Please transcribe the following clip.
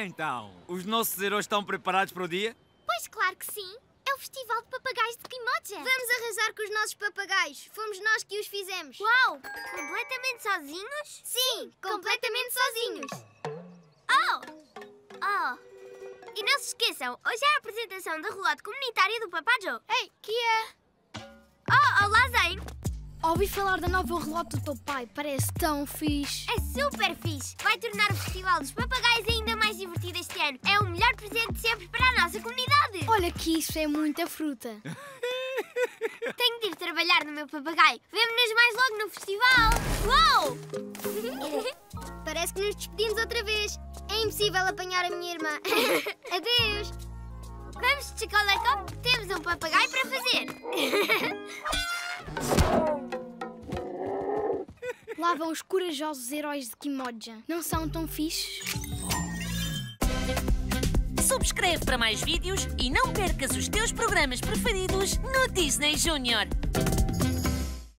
Então, os nossos heróis estão preparados para o dia? Pois claro que sim. É o Festival de Papagaios de Kimoja. Vamos arrasar com os nossos papagaios. Fomos nós que os fizemos. Uau! Completamente sozinhos? Sim, completamente sozinhos. Oh! E não se esqueçam, hoje é a apresentação da relote comunitária do Papajo. Ei, que é? Olá, Zayn! Ouvi falar da nova relote do teu pai. Parece tão fixe. É super fixe. Vai tornar o Festival dos Papagaios ainda mais divertido este ano. É o melhor presente de sempre para a nossa comunidade. Olha que isso é muita fruta. Tenho de ir trabalhar no meu papagaio. Vemo-nos mais logo no festival. Uau! Parece que nos despedimos outra vez. É impossível apanhar a minha irmã. Adeus. Vamos, Chicolaco. Temos um papagaio para fazer. Lá vão os corajosos heróis de Kimoja. Não são tão fixes? Subscreve para mais vídeos e não percas os teus programas preferidos no Disney Junior.